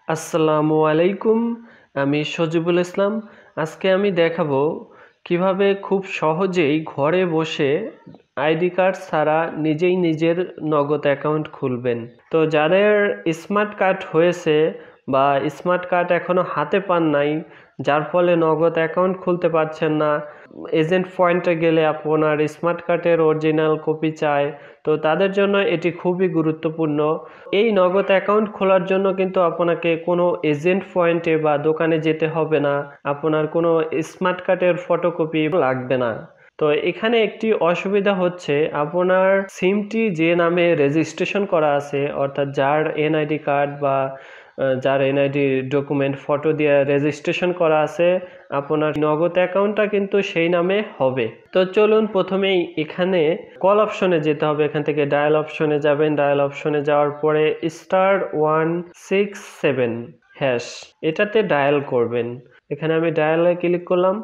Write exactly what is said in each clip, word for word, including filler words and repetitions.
আসসালামু আলাইকুম, আমি সজিবুল ইসলাম। আজকে আমি দেখাবো কিভাবে খুব সহজেই ঘরে বসে আইডি কার্ড ছাড়া নিজেই নিজের নগদ অ্যাকাউন্ট খুলবেন। তো যাদের স্মার্ট কার্ড হয়েছে বা স্মার্ট কার্ড এখনো হাতে পান নাই, যার ফলে নগদ অ্যাকাউন্ট খুলতে পারছেন না, এজেন্ট পয়েন্টে গেলে আপনার স্মার্ট কার্ডের অরিজিনাল কপি চায়, তো তাদের জন্য এটি খুবই গুরুত্বপূর্ণ। এই নগদ অ্যাকাউন্ট খোলার জন্য কিন্তু আপনাকে কোনো এজেন্ট পয়েন্টে বা দোকানে যেতে হবে না, আপনার কোনো স্মার্ট কার্ডের ফটোকপি লাগবে না। তো এখানে একটি অসুবিধা হচ্ছে, আপনার সিমটি যে নামে রেজিস্ট্রেশন করা আছে, অর্থাৎ যার এনআইডি কার্ড বা যার এনআইডি ডকুমেন্ট ফটো দিয়ে রেজিস্ট্রেশন করা আছে, আপনার নগদ অ্যাকাউন্টটা কিন্তু সেই নামে হবে। তো চলুন প্রথমেই এখানে কল অপশনে যেতে হবে। এখান থেকে ডায়াল অপশনে যাবেন, ডায়াল অপশনে যাওয়ার পরে star one six seven hash এটাতে ডায়াল করবেন। এখানে আমি ডায়ালে ক্লিক করলাম।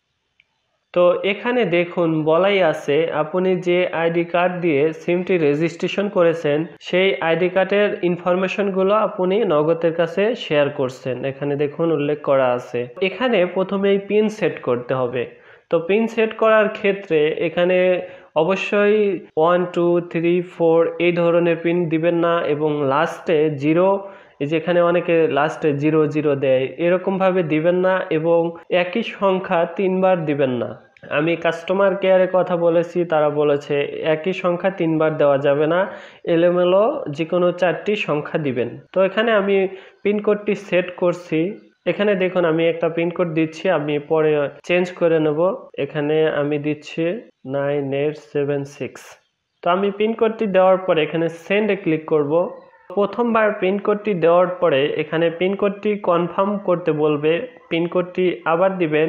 তো এখানে দেখুন বলাই আছে, আপনি যে আইডি কার্ড দিয়ে সিমটি রেজিস্ট্রেশন করেছেন সেই আইডি কার্ডের ইনফরমেশনগুলো আপনি নগদের কাছে শেয়ার করছেন। এখানে দেখুন উল্লেখ করা আছে। এখানে প্রথমেই পিন সেট করতে হবে। তো পিন সেট করার ক্ষেত্রে এখানে অবশ্যই ওয়ান টু থ্রি ফোর এই ধরনের পিন দিবেন না, এবং লাস্টে জিরো, যেখানে অনেকে লাস্টে জিরো জিরো দেয়, এরকমভাবে দিবেন না, এবং একই সংখ্যা তিনবার দিবেন না। আমি কাস্টমার কেয়ারে কথা বলেছি, তারা বলেছে একই সংখ্যা তিনবার দেওয়া যাবে না, এলোমেলো যে কোনো চারটি সংখ্যা দিবেন। তো এখানে আমি পিনকোডটি সেট করছি। এখানে দেখুন আমি একটা পিনকোড দিচ্ছি, আমি পরে চেঞ্জ করে নেব। এখানে আমি দিচ্ছি নাইন এইট সেভেন সিক্স। তো আমি পিনকোডটি দেওয়ার পরে এখানে সেন্ডে ক্লিক করব। প্রথমবার পিনকোডটি দেওয়ার পরে এখানে পিনকোডটি কনফার্ম করতে বলবে, পিনকোডটি আবার দিবেন।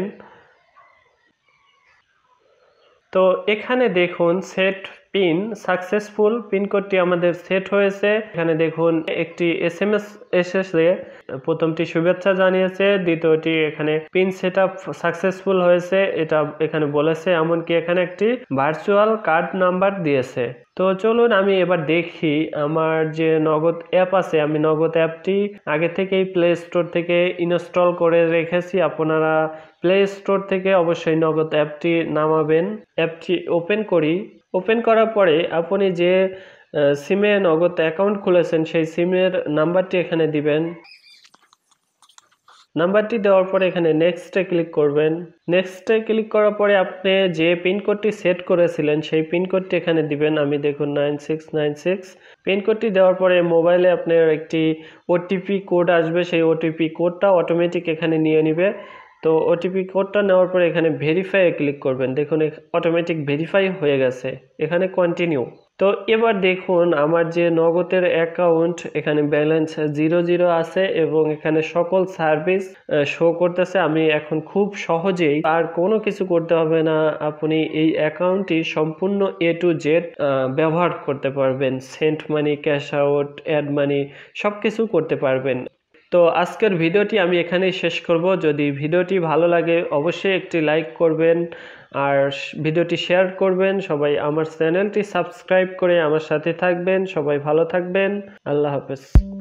তো এখানে দেখুন সেট পিন সাকসেসফুল, পিনকোডটি আমাদের সেট হয়েছে। এখানে দেখুন একটি এস এম এস এসেছে, প্রথমটি শুভেচ্ছা জানিয়েছে, দ্বিতীয়টি এখানে পিন সেট আপ সাকসেসফুল হয়েছে এটা এখানে বলেছে, এমনকি এখানে একটি ভার্চুয়াল কার্ড নাম্বার দিয়েছে। তো চলুন আমি এবার দেখি আমার যে নগদ অ্যাপ আছে, আমি নগদ অ্যাপটি আগে থেকেই প্লে স্টোর থেকে ইনস্টল করে রেখেছি। আপনারা প্লে স্টোর থেকে অবশ্যই নগদ অ্যাপটি নামাবেন। অ্যাপটি ওপেন করি। ওপেন করার পরে আপনি যে সিমে নগদ অ্যাকাউন্ট খুলেছেন সেই সিমের নাম্বারটি এখানে দিবেন। নাম্বারটি দেওয়ার পরে এখানে নেক্সটে ক্লিক করবেন। নেক্সটে ক্লিক করার পরে আপনি যে পিনকোডটি সেট করেছিলেন সেই পিনকোডটি এখানে দিবেন। আমি দেখুন নাইন সিক্স নাইন সিক্স। পিনকোডটি দেওয়ার পরে মোবাইলে আপনার একটি ওটিপি কোড আসবে, সেই ওটিপি কোডটা অটোমেটিক এখানে নিয়ে নিবে। তো ওটিপি কোডটা নেওয়ার পরে এখানে ভেরিফাইয়ে ক্লিক করবেন। দেখুন অটোমেটিক ভেরিফাই হয়ে গেছে, এখানে কন্টিনিউ। তো এবার দেখুন আমার যে নগদের অ্যাকাউন্ট, এখানে ব্যালেন্স জিরো জিরো আছে এবং এখানে সকল সার্ভিস শো করতেছে। আমি এখন খুব সহজেই আর কোনো কিছু করতে হবে না, আপনি এই অ্যাকাউন্টটি সম্পূর্ণ এ টু জেড ব্যবহার করতে পারবেন। Send money, cash out, add money সব কিছু করতে পারবেন। তো আজকের ভিডিওটি আমি এখানেই শেষ করব। যদি ভিডিওটি ভালো লাগে অবশ্যই একটি লাইক করবেন আর ভিডিওটি শেয়ার করবেন। সবাই আমার চ্যানেলটি সাবস্ক্রাইব করে আমার সাথে থাকবেন। সবাই ভালো থাকবেন। আল্লাহ হাফেজ।